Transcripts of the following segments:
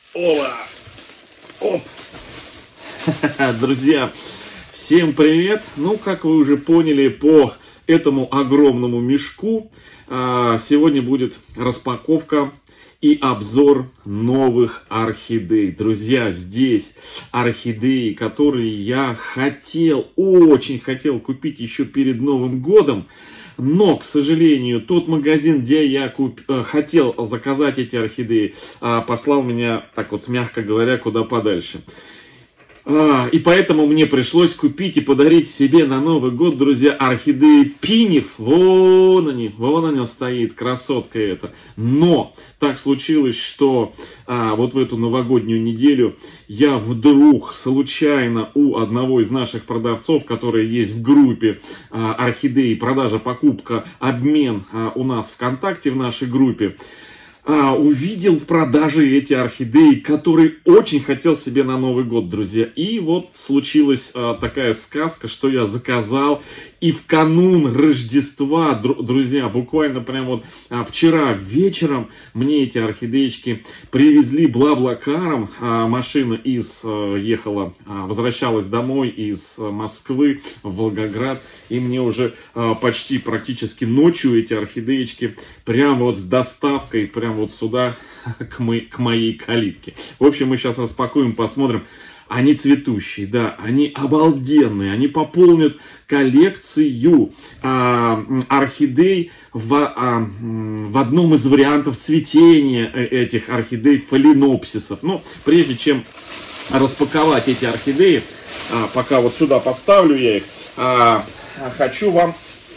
Ола! Оп! Друзья, всем привет! Ну, как вы уже поняли по этому огромному мешку, сегодня будет распаковка и обзор новых орхидей. Друзья, здесь орхидеи, которые я очень хотел купить еще перед Новым годом. Но, к сожалению, тот магазин, где я хотел заказать эти орхидеи, послал меня, так вот, мягко говоря, куда подальше. И поэтому мне пришлось купить и подарить себе на Новый год, друзья, орхидеи Пинев. Вон она стоит, красотка эта. Но так случилось, что вот в эту новогоднюю неделю я вдруг случайно у одного из наших продавцов, который есть в группе орхидеи, продажа, покупка, обмен у нас ВКонтакте в нашей группе, увидел в продаже эти орхидеи, которые очень хотел себе на Новый год, друзья. И вот случилась такая сказка, что я заказал. И в канун Рождества, друзья, буквально прям вот вчера вечером мне эти орхидеечки привезли Блаблакаром. Машина возвращалась домой из Москвы в Волгоград. И мне уже практически ночью эти орхидеечки прямо вот с доставкой, прямо вот сюда, к моей калитке. В общем, мы сейчас распакуем, посмотрим. Они цветущие, да, они обалденные, они пополнят коллекцию орхидей в одном из вариантов цветения этих орхидей фаленопсисов. Но прежде чем распаковать эти орхидеи, пока вот сюда поставлю я их, хочу вам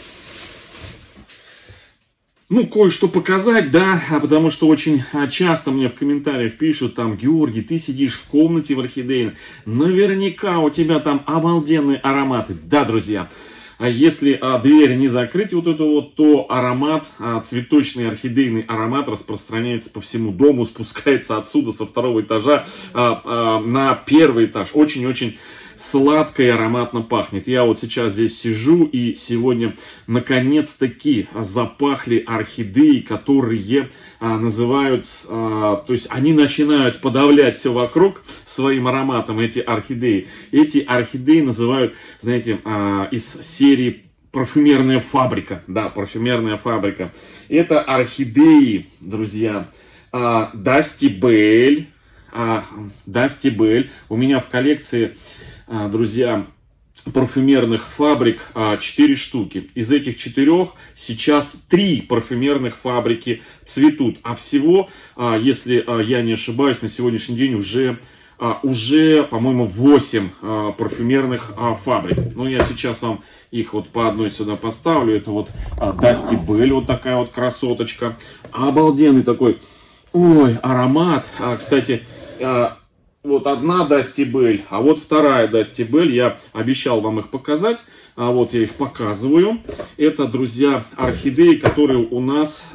кое-что показать, да, потому что очень часто мне в комментариях пишут, там, Георгий, ты сидишь в комнате в орхидейной, наверняка у тебя там обалденные ароматы. Да, друзья, если дверь не закрыть вот эту вот, то аромат, цветочный орхидейный аромат распространяется по всему дому, спускается отсюда со второго этажа на первый этаж. Очень-очень сладко и ароматно пахнет. Я вот сейчас здесь сижу, и сегодня наконец-таки запахли орхидеи, которые называют, то есть они начинают подавлять все вокруг своим ароматом, эти орхидеи. Эти орхидеи называют, знаете, из серии парфюмерная фабрика. Да, парфюмерная фабрика. Это орхидеи, друзья, Dusty Belle. Dusty Belle. У меня в коллекции, друзья, парфюмерных фабрик 4 штуки. Из этих 4 сейчас 3 парфюмерных фабрики цветут. А всего, если я не ошибаюсь, на сегодняшний день уже по-моему, 8 парфюмерных фабрик. Но я сейчас вам их вот по одной сюда поставлю. Это вот Dusty Belle, вот такая вот красоточка. Обалденный такой, аромат. Кстати, вот одна Dusty Belle, а вот вторая Dusty Belle. Я обещал вам их показать. Вот я их показываю. Это, друзья, орхидеи, которые у нас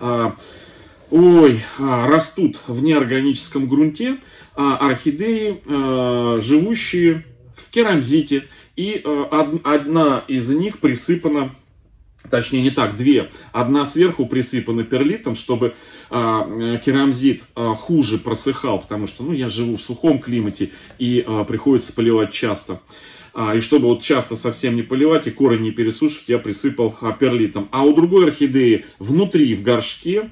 растут в неорганическом грунте. Орхидеи, живущие в керамзите. И одна из них присыпана, точнее не так, 2. Одна сверху присыпана перлитом, чтобы керамзит хуже просыхал, потому что я живу в сухом климате и приходится поливать часто. И чтобы вот часто совсем не поливать и корень не пересушить, я присыпал перлитом. А у другой орхидеи внутри, в горшке,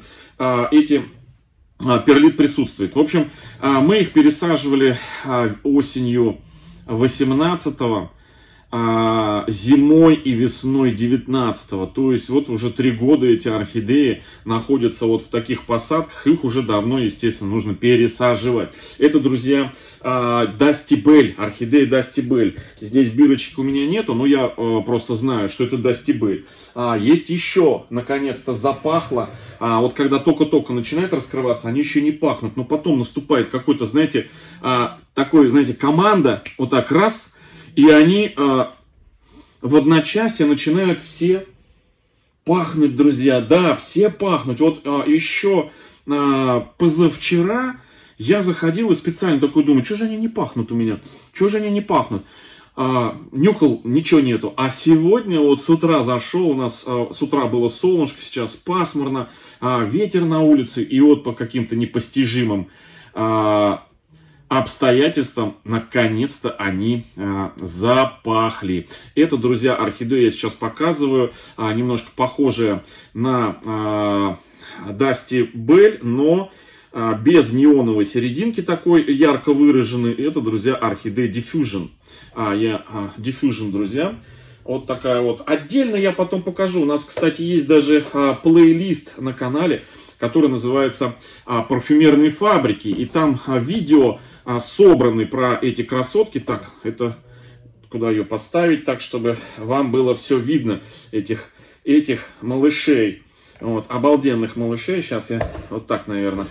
перлит присутствует. В общем, мы их пересаживали осенью 18-го, зимой и весной 19-го. То есть вот уже 3 года эти орхидеи находятся вот в таких посадках. Их уже давно, естественно, нужно пересаживать. Это, друзья, Dusty Belle, орхидея Dusty Belle. Здесь бирочек у меня нету, но я просто знаю, что это Dusty Belle. Есть еще, наконец-то, запахло. Вот когда только-только начинает раскрываться, они еще не пахнут. Но потом наступает какой-то, знаете, команда, вот так раз, и они в одночасье начинают все пахнуть, друзья. Да, все пахнуть. Вот еще позавчера я заходил и специально такой думаю, что же они не пахнут у меня? Чего же они не пахнут? Нюхал, ничего нету. А сегодня вот с утра зашел, у нас с утра было солнышко, сейчас пасмурно, ветер на улице, и вот по каким-то непостижимым обстоятельствам наконец-то они запахли. Это, друзья, орхидея я сейчас показываю, немножко похожая на Dusty Bell, но без неоновой серединки такой ярко выраженной. Это, друзья, орхидея Diffusion. Diffusion, друзья. Вот такая вот. Отдельно я потом покажу. У нас, кстати, есть даже плейлист на канале, который называется «Парфюмерные фабрики». И там видео собраны про эти красотки. Так, это куда ее поставить, так, чтобы вам было все видно, этих малышей. Вот, обалденных малышей. Сейчас я вот так, наверное,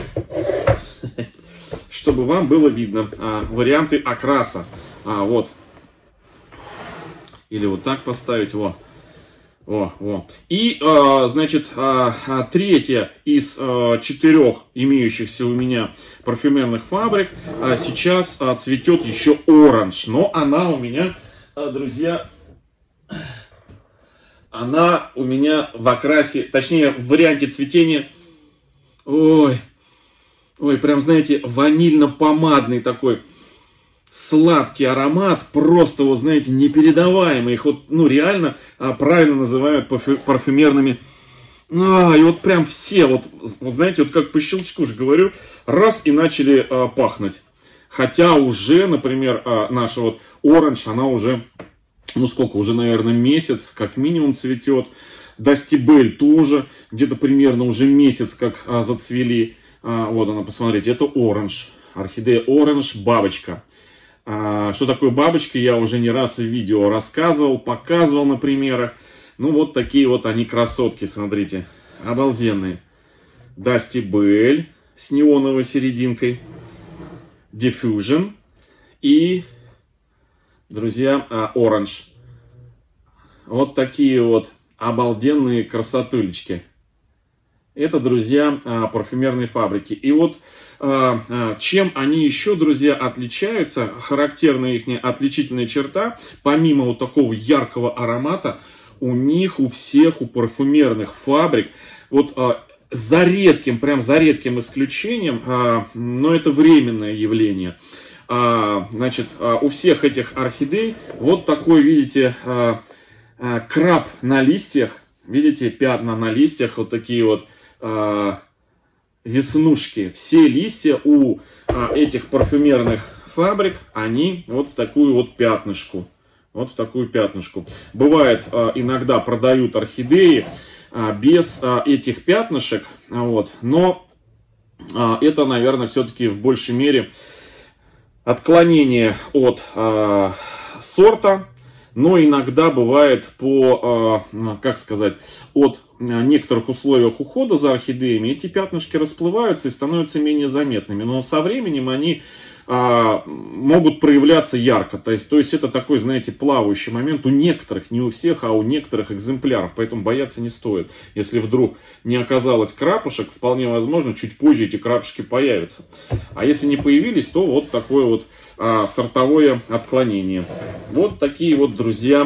чтобы вам было видно варианты окраса. Вот. Или вот так поставить. Во. И, значит, третья из 4 имеющихся у меня парфюмерных фабрик сейчас цветет еще оранж. Но она у меня, друзья, она у меня в окрасе, точнее, в варианте цветения, ой, прям, знаете, ванильно-помадный такой сладкий аромат, просто, вот, знаете, непередаваемый. Их вот, ну, реально правильно называют парфюмерными. И вот прям все, вот, знаете, вот как по щелчку же говорю, раз и начали пахнуть. Хотя уже, например, наша вот оранж, она уже, ну сколько, уже, наверное, месяц как минимум цветет. Dusty Bell тоже где-то примерно уже месяц как зацвели. Вот она, посмотрите, это оранж. Орхидея оранж, бабочка. Что такое бабочка, я уже не раз в видео рассказывал, показывал на примерах. Ну вот такие вот они красотки, смотрите, обалденные. Dusty Bell с неоновой серединкой. Diffusion и, друзья, оранж. Вот такие вот обалденные красотулечки. Это, друзья, парфюмерные фабрики. И вот чем они еще, друзья, отличаются, характерная их отличительная черта, помимо вот такого яркого аромата, у них, у всех, у парфюмерных фабрик, вот за редким исключением, но это временное явление, значит, у всех этих орхидей вот такой, видите, краб на листьях, видите, пятна на листьях, вот такие вот веснушки. Все листья у этих парфюмерных фабрик, они вот в такую вот пятнышку. Вот в такую пятнышку. Бывает, иногда продают орхидеи без этих пятнышек, вот, но это, наверное, все-таки в большей мере отклонение от сорта. Но иногда бывает как сказать, от некоторых условиях ухода за орхидеями эти пятнышки расплываются и становятся менее заметными. Но со временем они могут проявляться ярко. То есть это такой, знаете, плавающий момент у некоторых, не у всех, а у некоторых экземпляров. Поэтому бояться не стоит. Если вдруг не оказалось крапушек, вполне возможно, чуть позже эти крапушки появятся. А если не появились, то вот такое вот сортовое отклонение. Вот такие вот, друзья,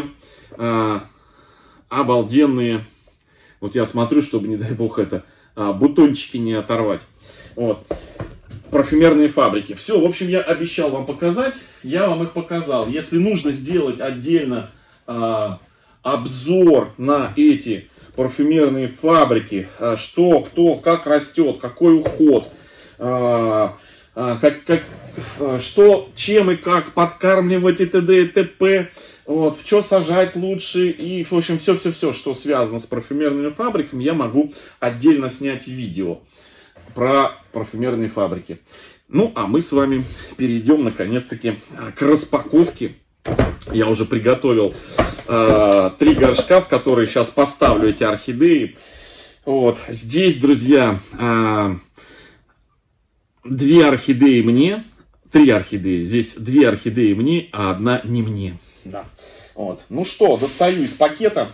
обалденные. Вот я смотрю, чтобы, не дай бог, это бутончики не оторвать. Вот. Парфюмерные фабрики. Все, в общем, я обещал вам показать. Я вам их показал. Если нужно сделать отдельно обзор на эти парфюмерные фабрики, что, кто, как растет, какой уход, что, чем и как подкармливать и т.д. и т.п. Вот, в что сажать лучше. И, в общем, все-все-все, что связано с парфюмерными фабриками, я могу отдельно снять видео про парфюмерные фабрики. Ну, а мы с вами перейдем, наконец-таки, к распаковке. Я уже приготовил 3 горшка, в которые сейчас поставлю эти орхидеи. Вот, здесь, друзья, 2 орхидеи мне, 3 орхидеи. Здесь 2 орхидеи мне, а 1 не мне. Да. Вот. Ну что, достаю из пакета.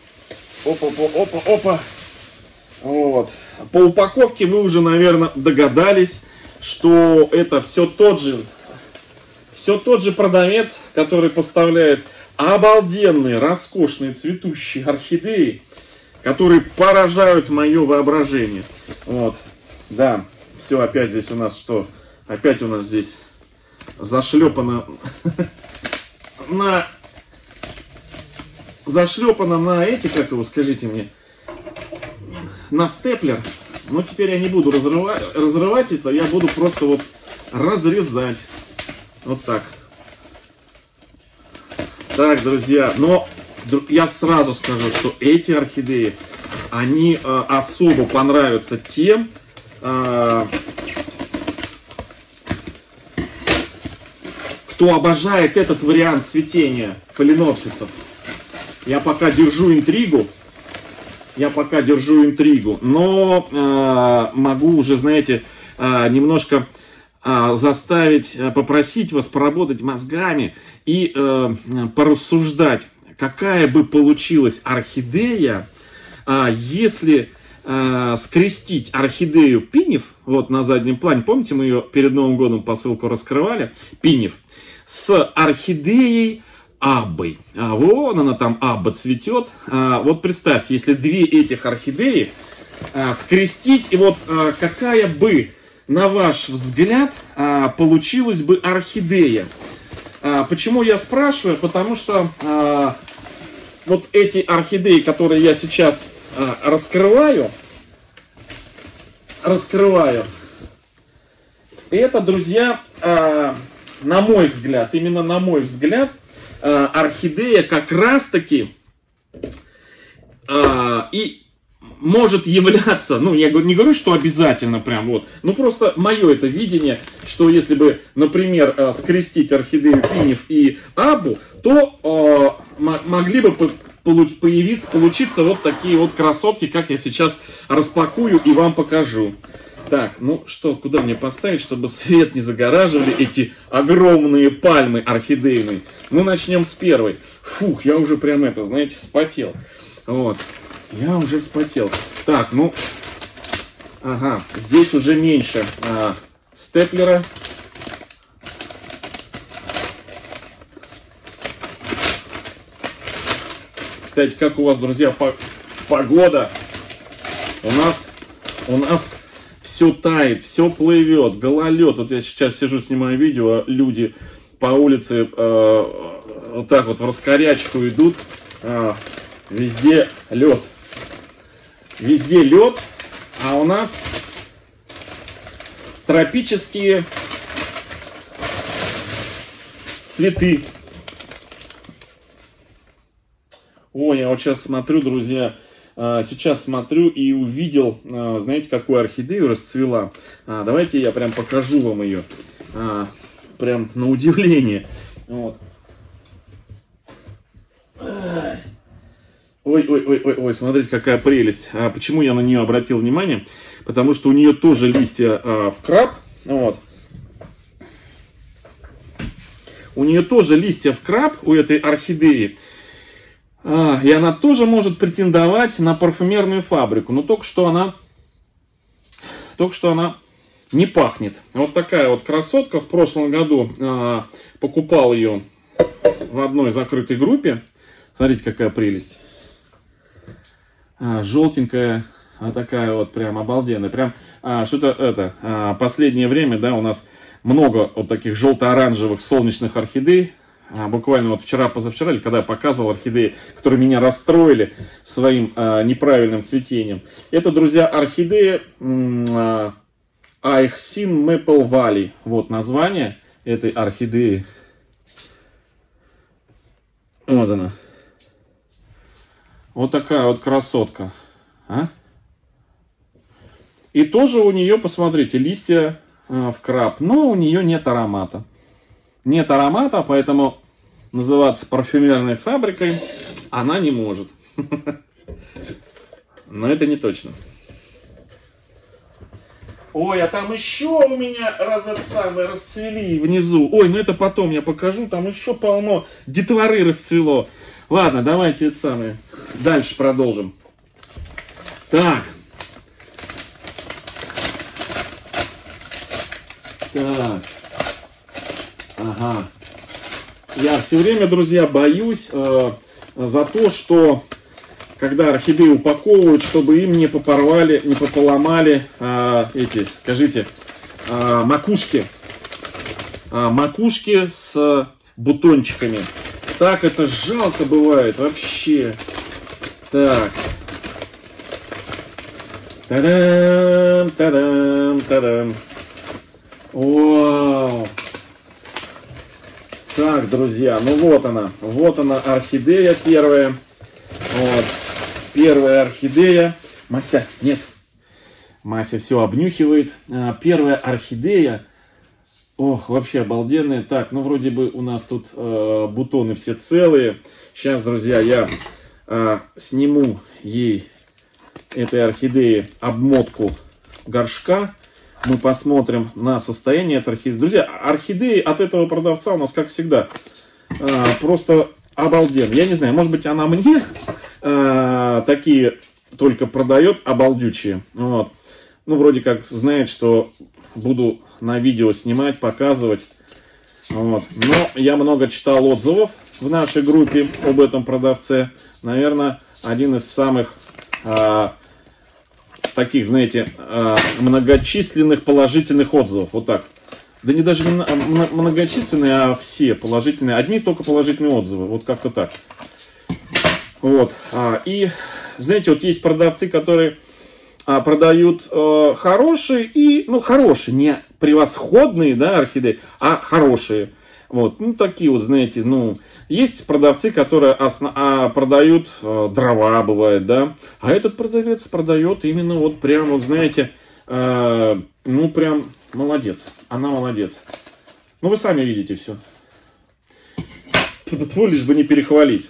Опа. Вот. По упаковке вы уже, наверное, догадались, что это все тот же продавец, который поставляет обалденные, роскошные цветущие орхидеи, которые поражают мое воображение. Вот. Да. Все, опять здесь у нас что? Опять у нас здесь зашлепано на эти, как его, скажите мне, на степлер. Но теперь я не буду разрывать это, я буду просто вот разрезать. Вот так. Так, друзья, но я сразу скажу, что эти орхидеи, они особо понравятся тем, кто обожает этот вариант цветения фаленопсисов. Я пока держу интригу. Но могу уже, знаете, немножко заставить, попросить вас поработать мозгами и порассуждать, какая бы получилась орхидея, если скрестить орхидею пинев, вот на заднем плане, помните, мы ее перед Новым годом посылку раскрывали, пинев, с орхидеей аббой. Вон она там, абба, цветет. Вот представьте, если две этих орхидеи скрестить, и вот какая бы, на ваш взгляд, получилась бы орхидея. Почему я спрашиваю? Потому что вот эти орхидеи, которые я сейчас раскрываю, это, друзья, на мой взгляд, именно на мой взгляд, орхидея как раз-таки и может являться, ну, я не говорю, что обязательно прям вот, ну, просто мое это видение, что если бы, например, скрестить орхидею пинев и аббу, то могли бы получиться вот такие вот красотки, как я сейчас распакую и вам покажу. Так, ну что, куда мне поставить, чтобы свет не загораживали эти огромные пальмы орхидейные? Ну, начнем с первой. Фух, я уже прям это, знаете, вспотел. Вот, я уже вспотел. Так, ну, ага, здесь уже меньше степлера. Кстати, как у вас, друзья, погода? У нас все тает, все плывет, гололед. Вот я сейчас сижу, снимаю видео, а люди по улице вот так вот в раскорячку идут. Везде лед. Везде лед, а у нас тропические цветы. Ой, я вот сейчас смотрю, друзья, сейчас смотрю и увидел, знаете, какую орхидею расцвела. Давайте я прям покажу вам ее, прям на удивление. Вот. Ой, смотрите, какая прелесть. Почему я на нее обратил внимание? Потому что у нее тоже листья в краб. Вот. У нее тоже листья в краб, у этой орхидеи. И она тоже может претендовать на парфюмерную фабрику. Но только что она не пахнет. Вот такая вот красотка. В прошлом году покупал ее в одной закрытой группе. Смотрите, какая прелесть. Желтенькая, такая вот прям обалденная. Прям что-то это, последнее время, да, у нас много вот таких желто-оранжевых солнечных орхидей. Буквально вот вчера-позавчера, или когда я показывал орхидеи, которые меня расстроили своим неправильным цветением. Это, друзья, орхидея Айхсин Мэпл Валли. Вот название этой орхидеи. Вот она. Вот такая вот красотка. И тоже у нее, посмотрите, листья в краб. Но у нее нет аромата. Нет аромата, поэтому называться парфюмерной фабрикой она не может. Но это не точно. Ой, а там еще у меня расцвели внизу. Ой, ну это потом я покажу. Там еще полно детворы расцвело. Ладно, давайте это самое. Дальше продолжим. Так. Так. Ага. Я все время, друзья, боюсь за то, что когда орхидеи упаковывают, чтобы им не поломали эти, скажите, макушки. макушки с бутончиками. Так это жалко бывает вообще. Так. Та-дам, та-дам, та-дам. Вау. Так, друзья, ну вот она орхидея первая. Вот, первая орхидея. Мася, нет. Мася все обнюхивает. Первая орхидея. Ох, вообще обалденная. Так, ну вроде бы у нас тут бутоны все целые. Сейчас, друзья, я сниму ей, этой орхидеи, обмотку горшка. Мы посмотрим на состояние этой орхидеи. Друзья, орхидеи от этого продавца у нас, как всегда, просто обалденные. Я не знаю, может быть, она мне такие только продает, обалдючие. Вот. Ну, вроде как знает, что буду на видео снимать, показывать. Вот. Но я много читал отзывов в нашей группе об этом продавце. Наверное, один из самых таких, знаете, многочисленных положительных отзывов. Вот так. Да не даже не многочисленные, а все положительные. Одни только положительные отзывы. Вот как-то так. Вот. И, знаете, вот есть продавцы, которые продают хорошие и, ну, хорошие, не превосходные, да, орхидеи, а хорошие. Вот, ну, такие вот, знаете, ну, есть продавцы, которые продают дрова, бывает, да, а этот продавец продает именно вот прям, вот, знаете, ну, прям молодец, она молодец. Ну, вы сами видите все. Лишь бы не перехвалить.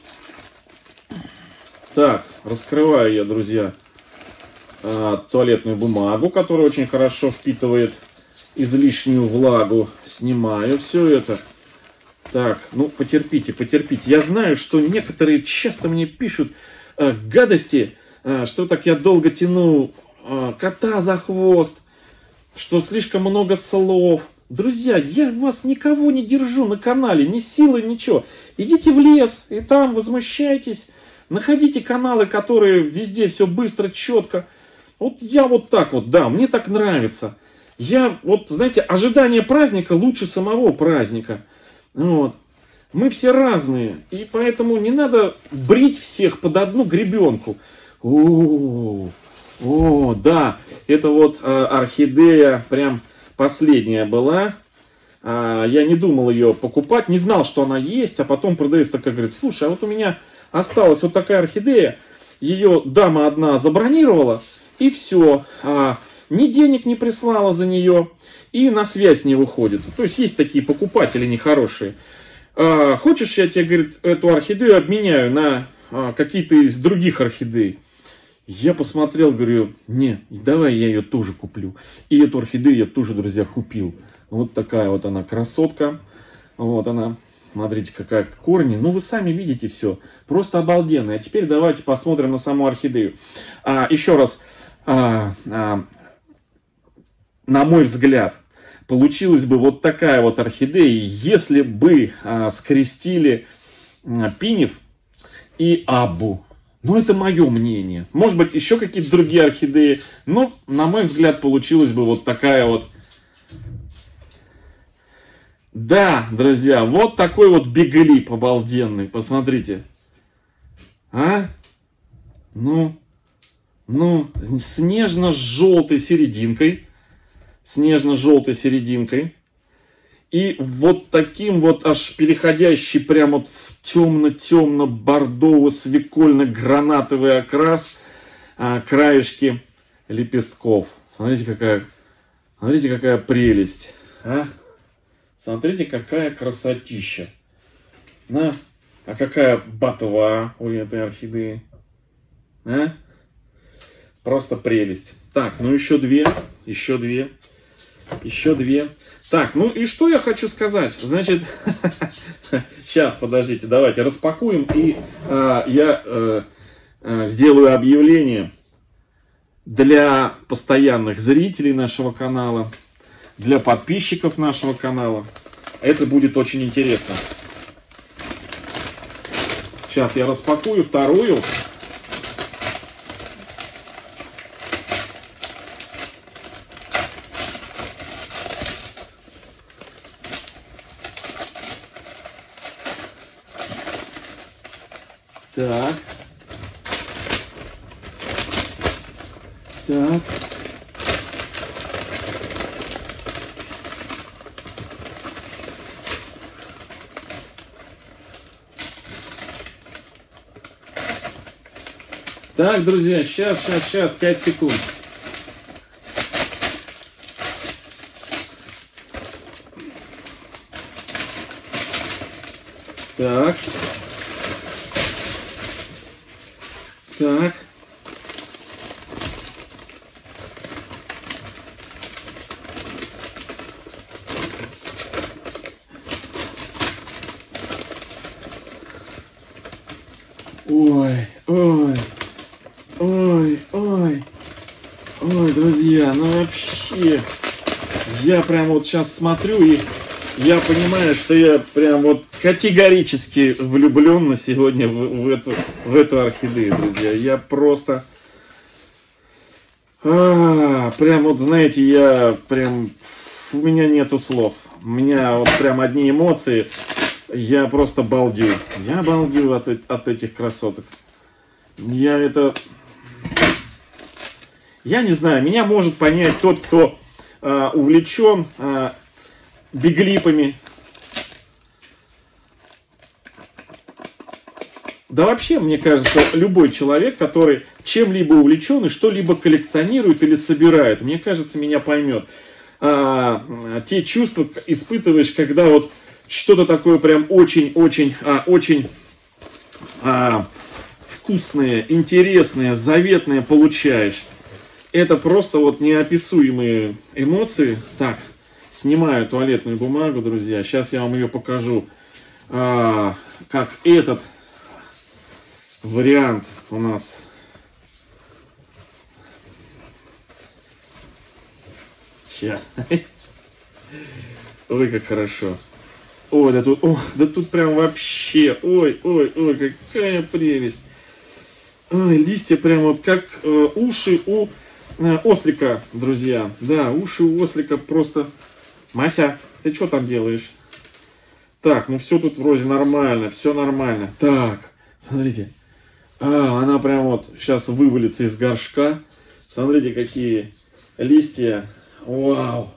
Так, раскрываю я, друзья, туалетную бумагу, которая очень хорошо впитывает излишнюю влагу. Снимаю все это. Так, ну потерпите, потерпите. Я знаю, что некоторые часто мне пишут гадости, что так я долго тяну кота за хвост, что слишком много слов. Друзья, я вас никого не держу на канале, ни силы, ничего. Идите в лес и там возмущайтесь. Находите каналы, которые везде все быстро, четко. Вот я вот так вот, да, мне так нравится. Я, вот, знаете, ожидание праздника лучше самого праздника. Вот. Мы все разные, и поэтому не надо брить всех под одну гребенку. О, да, это вот орхидея прям последняя была. Я не думал ее покупать, не знал, что она есть, а потом продавец такая говорит: слушай, а вот у меня осталась вот такая орхидея, ее дама одна забронировала, и все, ни денег не прислала за нее, и на связь не выходит. То есть есть такие покупатели нехорошие. Хочешь, я тебе, говорит, эту орхидею обменяю на какие-то из других орхидей? Я посмотрел, говорю, не, давай я ее тоже куплю. И эту орхидею я тоже, друзья, купил. Вот такая вот она красотка. Вот она. Смотрите, какая корни. Ну, вы сами видите все. Просто обалденно. А теперь давайте посмотрим на саму орхидею. Еще раз. На мой взгляд, получилась бы вот такая вот орхидея, если бы скрестили пинев и аббу. Ну, это мое мнение. Может быть, еще какие-то другие орхидеи. Но, на мой взгляд, получилась бы вот такая вот. Да, друзья, вот такой вот биглип обалденный. Посмотрите. Ну, с нежно-желтой серединкой. С нежно-желтой серединкой. И вот таким вот аж переходящий прямо вот в темно-темно-бордово-свекольно-гранатовый окрас краешки лепестков. Смотрите, какая прелесть. Смотрите, какая красотища. А какая ботва у этой орхидеи. Просто прелесть. Так, ну еще две. Так, ну и что я хочу сказать? Значит, сейчас, подождите, давайте распакуем. И я сделаю объявление для постоянных зрителей нашего канала, для подписчиков нашего канала. Это будет очень интересно. Сейчас я распакую вторую. Так. Так. Так, друзья, сейчас, 5 секунд. Так. Так. Ой, ой, ой, ой, ой, друзья, ну вообще, я прям вот сейчас смотрю и я понимаю, что я прям вот категорически влюблен на сегодня в эту орхидею, друзья. Я просто, прям вот, знаете, я прям, у меня нету слов. У меня вот прям одни эмоции. Я просто балдею. Я балдею от этих красоток. Я не знаю, меня может понять тот, кто увлечен биглипами. Да вообще, мне кажется, любой человек, который чем-либо увлечен и что-либо коллекционирует или собирает, мне кажется, меня поймет. Те чувства испытываешь, когда вот что-то такое прям очень вкусное, интересное, заветное получаешь. Это просто вот неописуемые эмоции. Так, снимаю туалетную бумагу, друзья. Сейчас я вам ее покажу. Как этот вариант у нас. Сейчас. Ой, как хорошо. Ой, да тут прям вообще. Ой, какая прелесть. Ой, листья прям вот как уши у ослика, друзья. Да, уши у ослика просто. Мася, ты что там делаешь? Так, ну все тут вроде нормально, все нормально. Так, смотрите. Она прям вот сейчас вывалится из горшка. Смотрите, какие листья. Вау.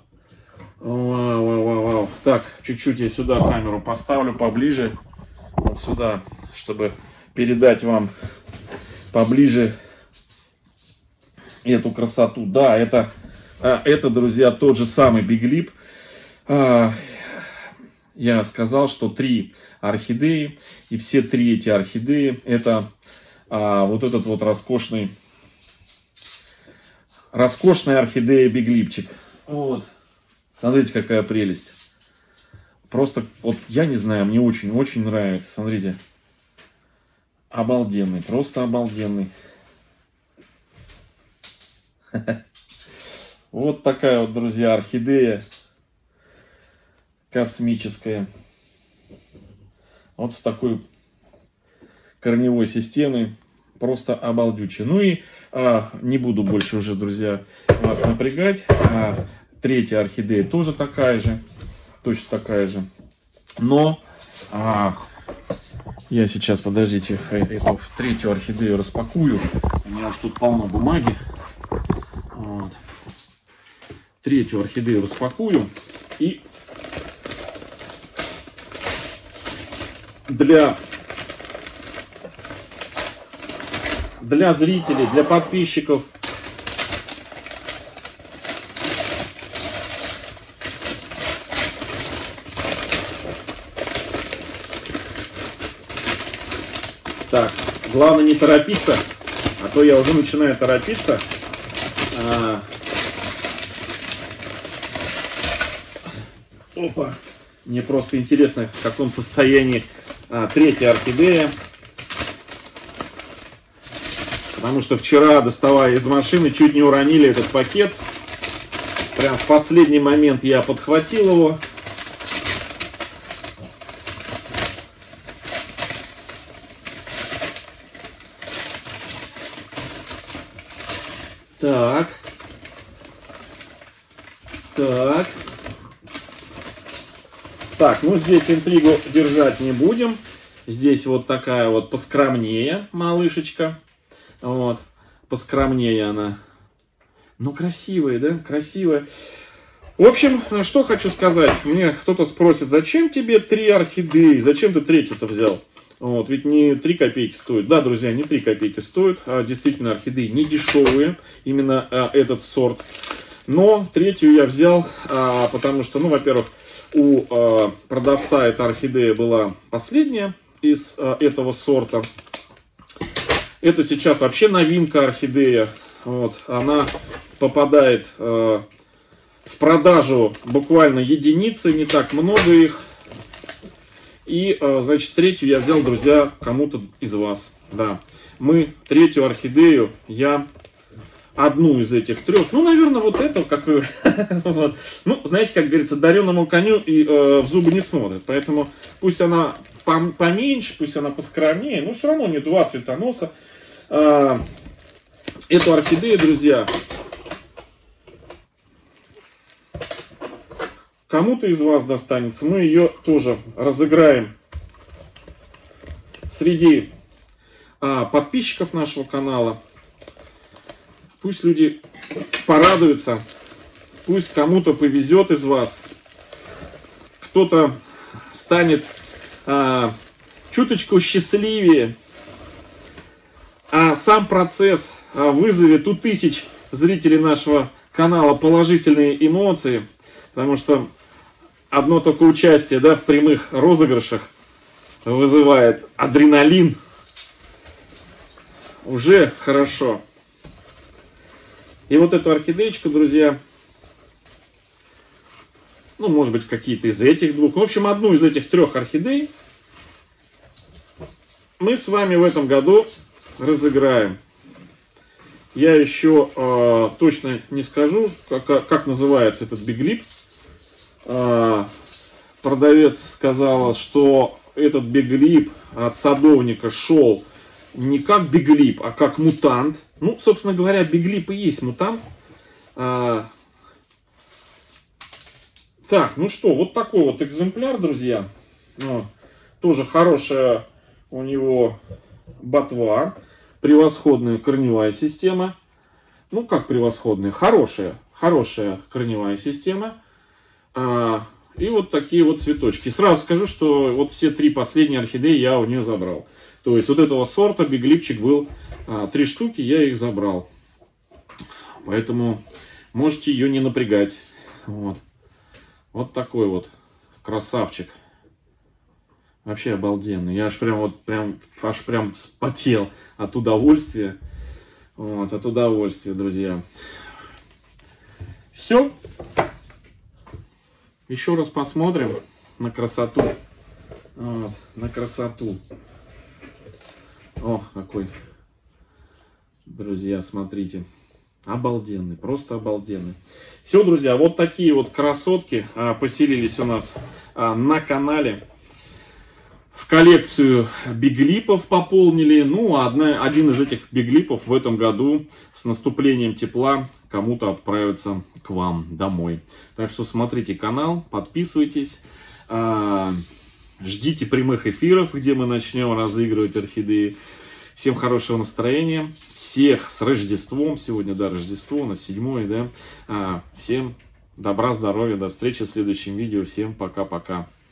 Вау. Так, чуть-чуть я сюда камеру поставлю поближе. Вот сюда, чтобы передать вам поближе эту красоту. Да, это, друзья, тот же самый биглип. Я сказал, что 3 орхидеи. И все 3 эти орхидеи это вот этот вот роскошная орхидея биглипчик. Вот. Смотрите, какая прелесть. Просто, вот я не знаю, мне очень нравится. Смотрите. Обалденный, просто обалденный. Вот такая вот, друзья, орхидея космическая. Вот с такой корневой системой. Просто обалдючая. Ну и не буду больше уже, друзья, вас напрягать. 3-я орхидея тоже такая же. Точно такая же. Но я сейчас, подождите, эту 3-ю орхидею распакую. У меня уж тут полно бумаги. Вот. 3-ю орхидею распакую. И для зрителей, для подписчиков так, главное не торопиться, а то я уже начинаю торопиться. Опа! Мне просто интересно, в каком состоянии 3-я орхидея. Потому что вчера, доставая из машины, чуть не уронили этот пакет. Прям в последний момент я подхватил его. Так. Так, ну здесь интригу держать не будем. Здесь вот такая вот поскромнее малышечка. Вот, поскромнее она. Ну, красивая, да? Красивая. В общем, что хочу сказать. Мне кто-то спросит, зачем тебе 3 орхидеи? Зачем ты третью-то взял? Вот, ведь не 3 копейки стоит. Да, друзья, не 3 копейки стоит. Действительно, орхидеи не дешевые. Именно этот сорт. Но третью я взял, потому что, ну, во-первых, у продавца эта орхидея была последняя из этого сорта. Это сейчас вообще новинка орхидея. Вот, она попадает в продажу буквально единицы, не так много их. И, значит, третью я взял, друзья, кому-то из вас. Да, мы третью орхидею, я одну из этих 3, ну, наверное, вот эту, как ну, знаете, как говорится, дареному коню и в зубы не смотрят. Поэтому пусть она поменьше, пусть она поскромнее, но все равно не 2 цветоноса. Эту орхидею, друзья, кому-то из вас достанется. Мы ее тоже разыграем среди подписчиков нашего канала. Пусть люди порадуются. Пусть кому-то повезет из вас. Кто-то станет чуточку счастливее. А сам процесс вызовет у тысяч зрителей нашего канала положительные эмоции. Потому что одно только участие, да, в прямых розыгрышах вызывает адреналин. Уже хорошо. И вот эту орхидеечку, друзья, ну, может быть, какие-то из этих 2. В общем, одну из этих 3 орхидей мы с вами в этом году разыграем. Я еще точно не скажу, как называется этот биглип. Продавец сказала, что этот биглип от садовника шел не как биглип, а как мутант. Ну, собственно говоря, биглип и есть мутант. Так, ну что, вот такой вот экземпляр, друзья. Тоже хорошая у него ботва. Превосходная корневая система. Ну, как превосходная? Хорошая корневая система. И вот такие вот цветочки. Сразу скажу, что вот все 3 последние орхидеи я у нее забрал. То есть вот этого сорта биглипчик был 3 штуки, я их забрал. Поэтому можете ее не напрягать. Вот такой вот красавчик. Вообще обалденный. Я аж прям вспотел от удовольствия. Вот, от удовольствия, друзья. Все. Еще раз посмотрим на красоту. Вот, на красоту. О, какой. Друзья, смотрите. Обалденный, просто обалденный. Все, друзья, вот такие вот красотки поселились у нас на канале. В коллекцию биглипов пополнили. Ну, один из этих биглипов в этом году с наступлением тепла кому-то отправится к вам домой. Так что смотрите канал, подписывайтесь. Ждите прямых эфиров, где мы начнем разыгрывать орхидеи. Всем хорошего настроения. Всех с Рождеством. Сегодня, да, Рождество, у нас 7, да. Всем добра, здоровья. До встречи в следующем видео. Всем пока-пока.